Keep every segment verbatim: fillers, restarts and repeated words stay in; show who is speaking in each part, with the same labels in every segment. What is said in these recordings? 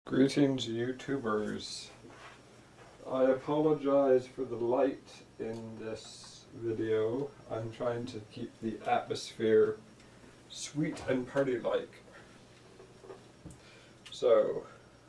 Speaker 1: Greetings, YouTubers. I apologize for the light in this video. I'm trying to keep the atmosphere sweet and party-like. So,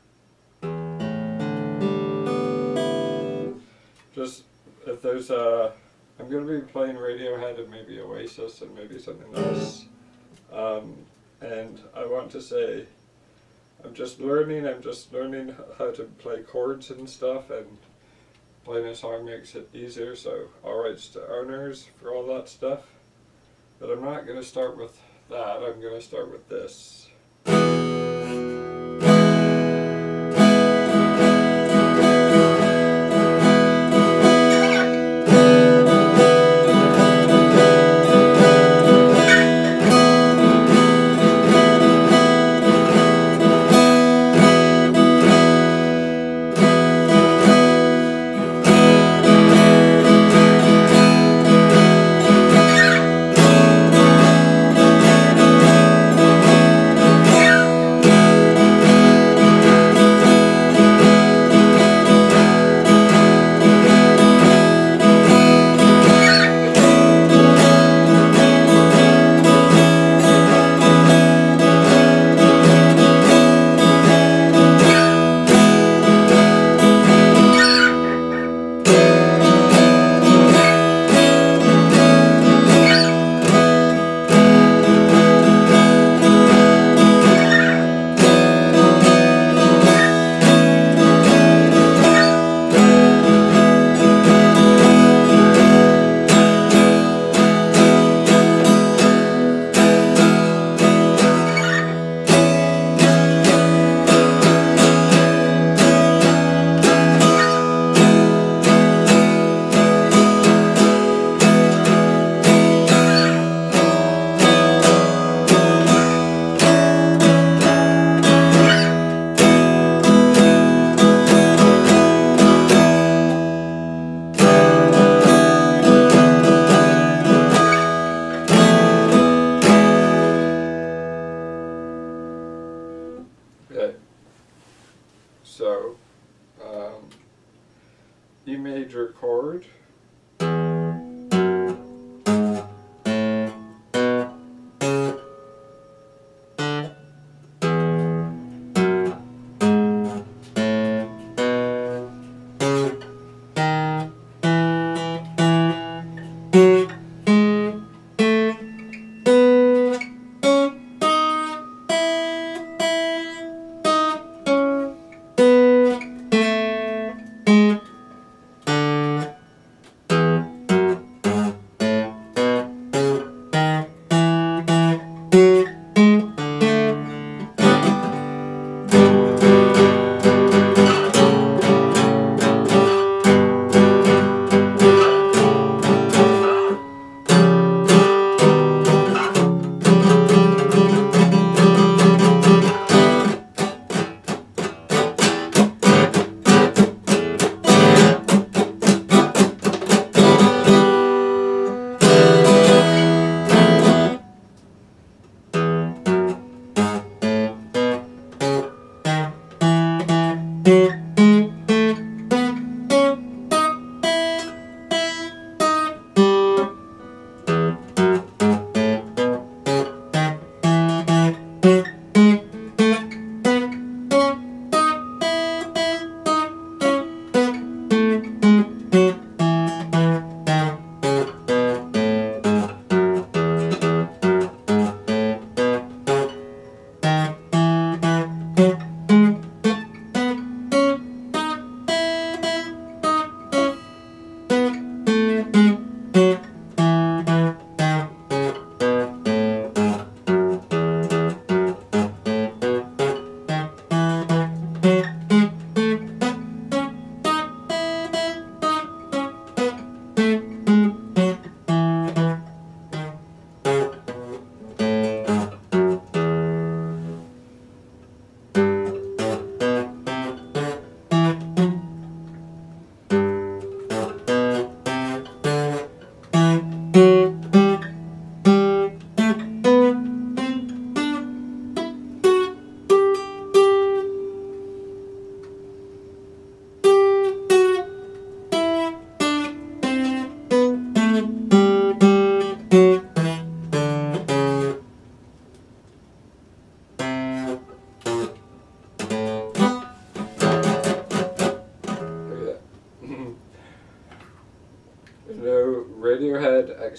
Speaker 1: just if there's a, I'm going to be playing Radiohead and maybe Oasis and maybe something else. Um, and I want to say, I'm just learning, I'm just learning how to play chords and stuff, and playing a song makes it easier, so all rights to owners for all that stuff. But I'm not going to start with that, I'm going to start with this. Okay, so um, E major chord,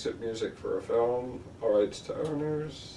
Speaker 1: exit music for a film. All rights to owners.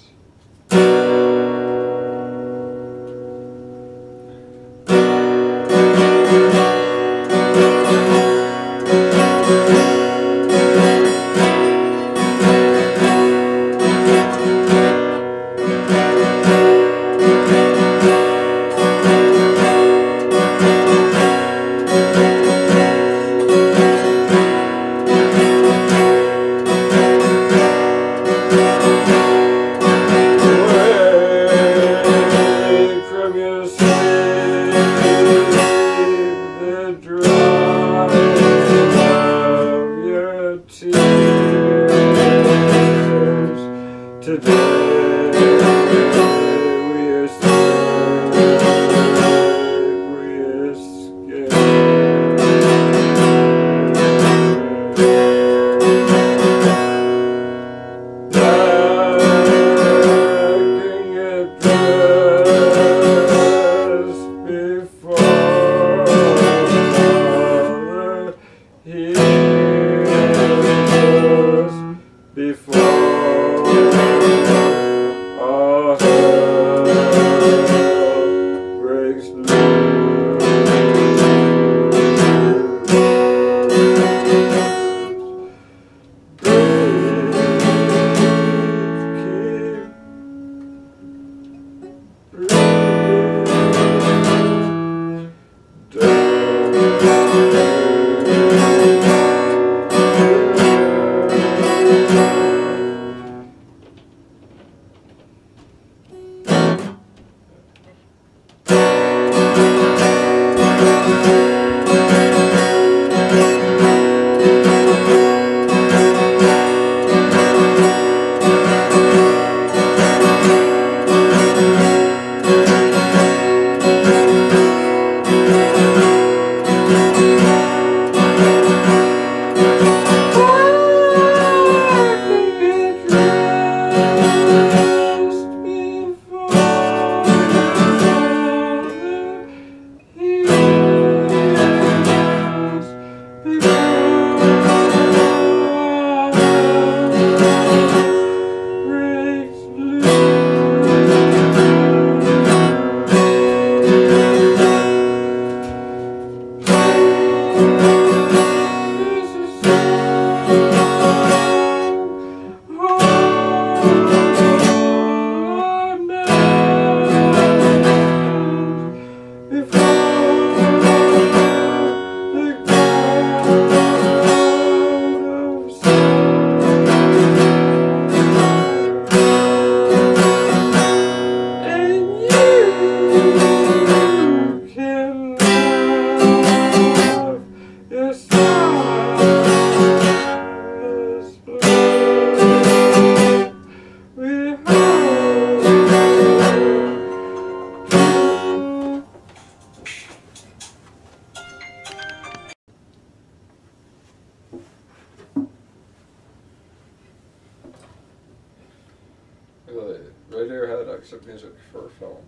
Speaker 1: Radiohead exit music for a film.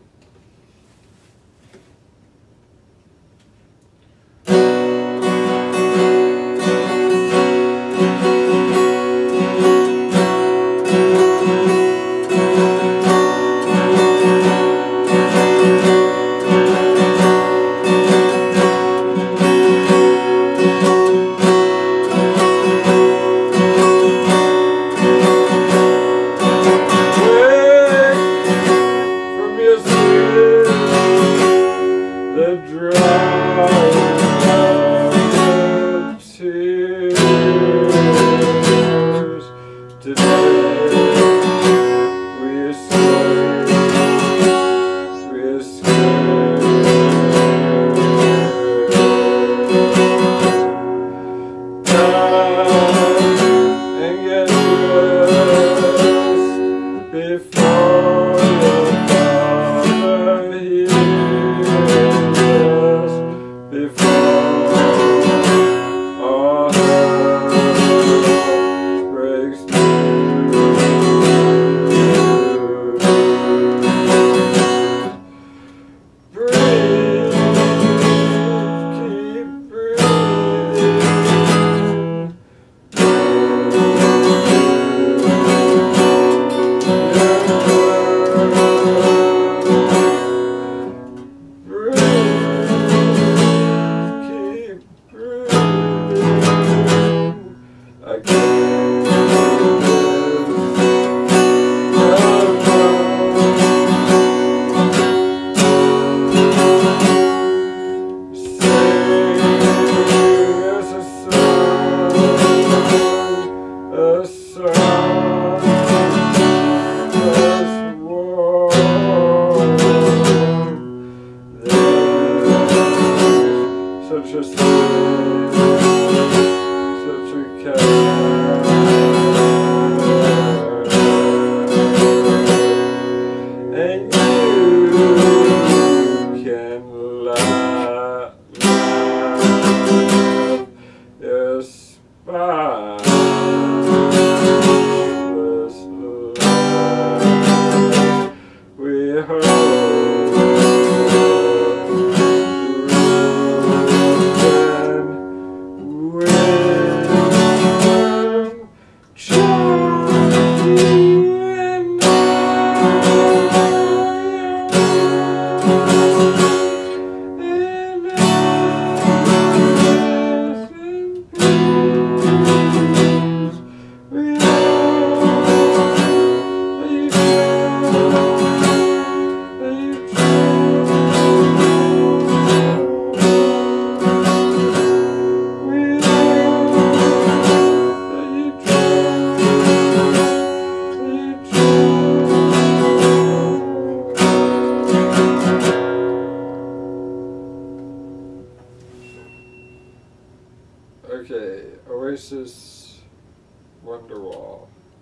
Speaker 1: Before such a slave, such a cat. And you can laugh, laugh, yes, fine. We hold wisdom, child, and okay, Oasis, Wonderwall.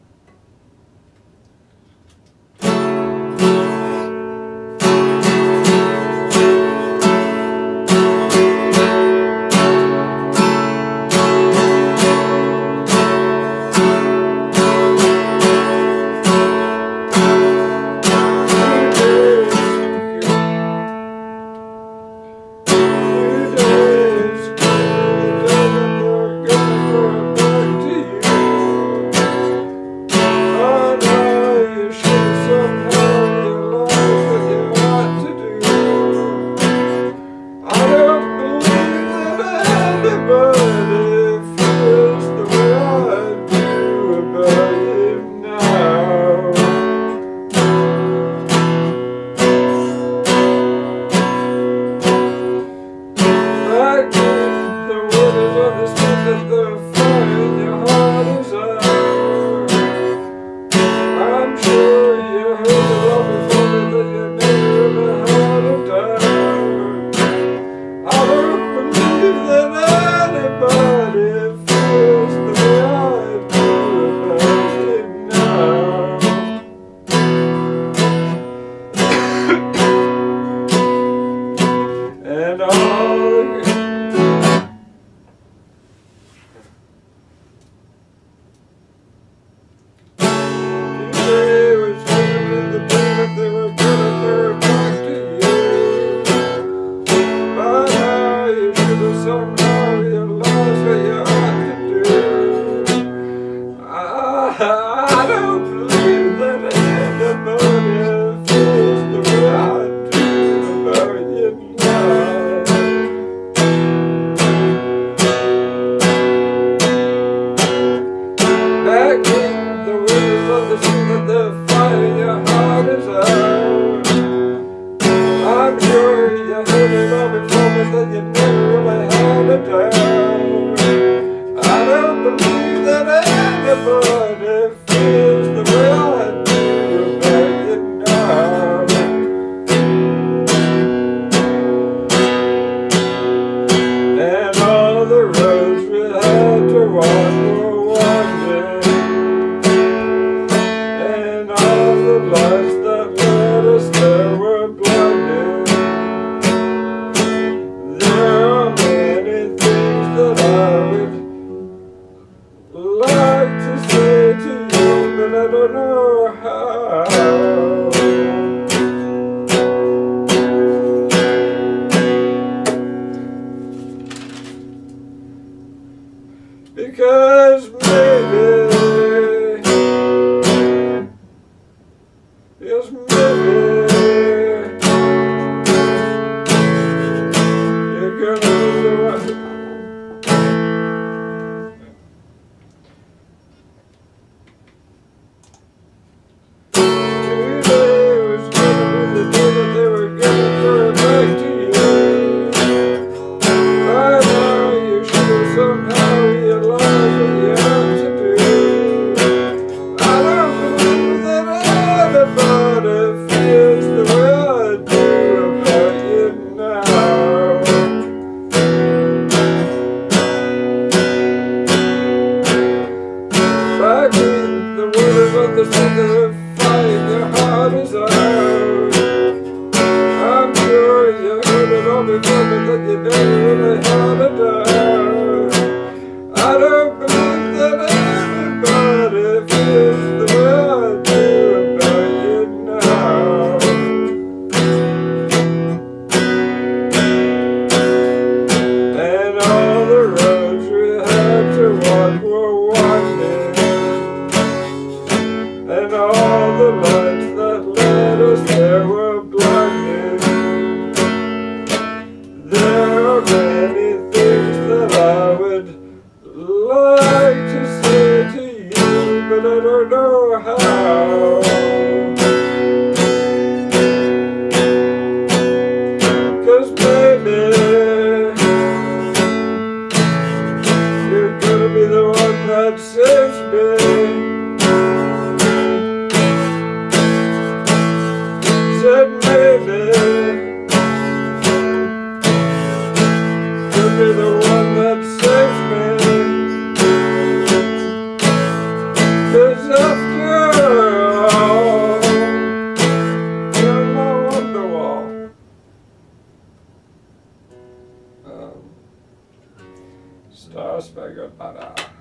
Speaker 1: Because maybe, yes maybe, you're gonna do what? Today was gonna be the day that they were gonna throw it back to you. I know you should have somehow realized what you had to do. I don't believe that anybody feels the way I do about you now. me for me that you never really had a doubt. I don't believe that anybody feels the way I do about you now. And all the roads we had to walk were winding, and all the lights that led us there were blinding. There are many things that I would like to say to you, but I don't know how. 'Cause baby, you're gonna be the one that saves me. Said maybe you'll be the one that saves me. 'Cause after all, you're my Wonderwall. Um, Star Spangled Banner.